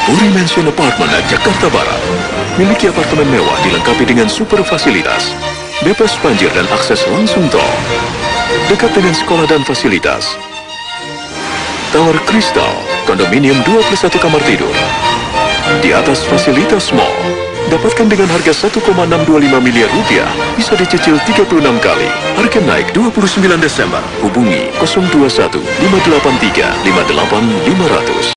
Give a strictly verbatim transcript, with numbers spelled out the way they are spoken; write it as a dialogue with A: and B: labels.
A: Uri Mansion Apartment, Jakarta Barat. Miliki apartemen mewah dilengkapi dengan super fasilitas, bebas banjir dan akses langsung tol. Dekat dengan sekolah dan fasilitas. Tower Crystal, kondominium dua plus satu kamar tidur. Di atas fasilitas mall. Dapatkan dengan harga satu koma enam dua lima miliar rupiah, bisa dicicil tiga puluh enam kali. Harga naik dua puluh sembilan Desember. Hubungi nol dua satu lima delapan tiga lima delapan lima nol nol.